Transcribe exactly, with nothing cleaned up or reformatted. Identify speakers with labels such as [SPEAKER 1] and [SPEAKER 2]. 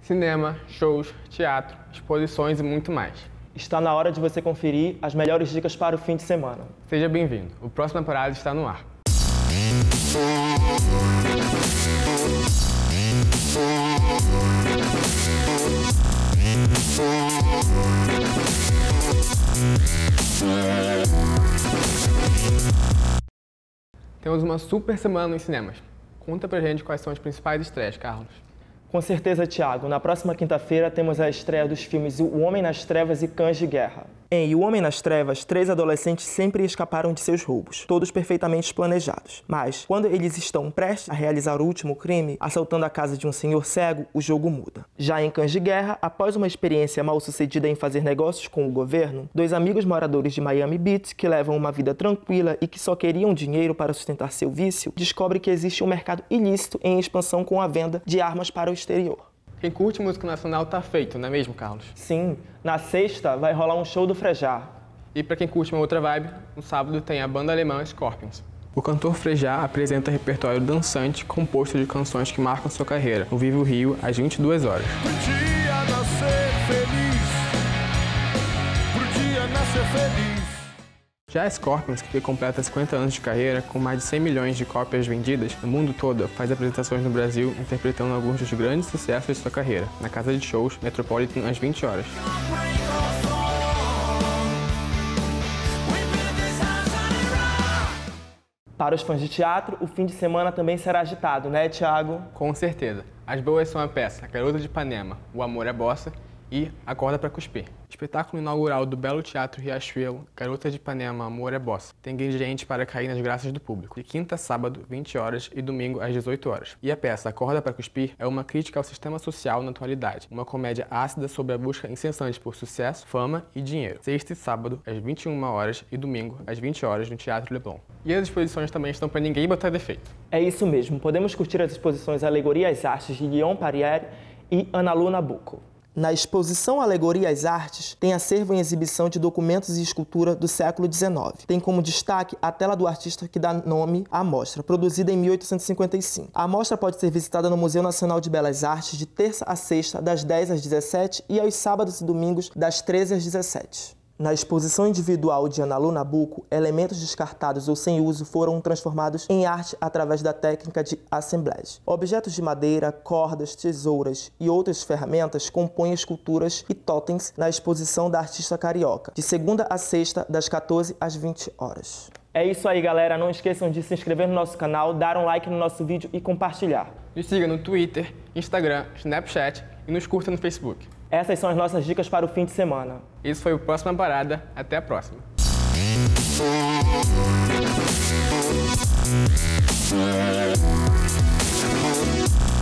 [SPEAKER 1] cinema, shows, teatro, exposições e muito mais.
[SPEAKER 2] Está na hora de você conferir as melhores dicas para o fim de semana.
[SPEAKER 1] Seja bem-vindo, o próximo temporada está no ar. Temos uma super semana nos cinemas. Conta pra gente quais são as principais estreias, Carlos.
[SPEAKER 2] Com certeza, Thiago. Na próxima quinta-feira temos a estreia dos filmes O Homem nas Trevas e Cães de Guerra. Em O Homem nas Trevas, três adolescentes sempre escaparam de seus roubos, todos perfeitamente planejados. Mas, quando eles estão prestes a realizar o último crime, assaltando a casa de um senhor cego, o jogo muda. Já em Cães de Guerra, após uma experiência mal sucedida em fazer negócios com o governo, dois amigos moradores de Miami Beach, que levam uma vida tranquila e que só queriam dinheiro para sustentar seu vício, descobrem que existe um mercado ilícito em expansão com a venda de armas para o exterior.
[SPEAKER 1] Quem curte música nacional tá feito, não é mesmo, Carlos?
[SPEAKER 2] Sim, na sexta vai rolar um show do Frejá.
[SPEAKER 1] E para quem curte uma outra vibe, no sábado tem a banda alemã Scorpions. O cantor Frejá apresenta repertório dançante composto de canções que marcam sua carreira, no Vivo Rio, às vinte e duas horas.
[SPEAKER 3] Podia nascer feliz, podia nascer feliz.
[SPEAKER 1] Já a Scorpions, que completa cinquenta anos de carreira, com mais de cem milhões de cópias vendidas no mundo todo, faz apresentações no Brasil, interpretando alguns dos grandes sucessos de sua carreira, na casa de shows Metropolitan às vinte horas.
[SPEAKER 2] Para os fãs de teatro, o fim de semana também será agitado, né, Thiago?
[SPEAKER 1] Com certeza. As boas são a peça Garota de Ipanema, O Amor é Bossa e Acorda pra Cuspir. Espetáculo inaugural do Belo Teatro Riachuelo, Garota de Ipanema, Amor é Bossa. Tem ingredientes para cair nas graças do público. De quinta a sábado, vinte horas e domingo às dezoito horas. E a peça Acorda pra Cuspir é uma crítica ao sistema social na atualidade. Uma comédia ácida sobre a busca incessante por sucesso, fama e dinheiro. Sexta e sábado, às vinte e uma horas e domingo às vinte horas no Teatro Leblon. E as exposições também estão para ninguém botar defeito.
[SPEAKER 2] É isso mesmo. Podemos curtir as exposições Alegoria às Artes de Guillaume Parieri e Ana Lu Nabucco. Na exposição Alegoria às Artes, tem acervo em exibição de documentos e escultura do século dezenove. Tem como destaque a tela do artista que dá nome à mostra, produzida em mil oitocentos e cinquenta e cinco. A mostra pode ser visitada no Museu Nacional de Belas Artes de terça a sexta, das dez às dezessete e aos sábados e domingos, das treze às dezessete. Na exposição individual de Ana Lu Nabucco, elementos descartados ou sem uso foram transformados em arte através da técnica de assemblage. Objetos de madeira, cordas, tesouras e outras ferramentas compõem esculturas e totens na exposição da artista carioca, de segunda a sexta, das quatorze às vinte horas. É isso aí, galera. Não esqueçam de se inscrever no nosso canal, dar um like no nosso vídeo e compartilhar.
[SPEAKER 1] Nos siga no Twitter, Instagram, Snapchat e nos curta no Facebook.
[SPEAKER 2] Essas são as nossas dicas para o fim de semana.
[SPEAKER 1] Esse foi o Próxima Parada. Até a próxima.
[SPEAKER 3] Yeah.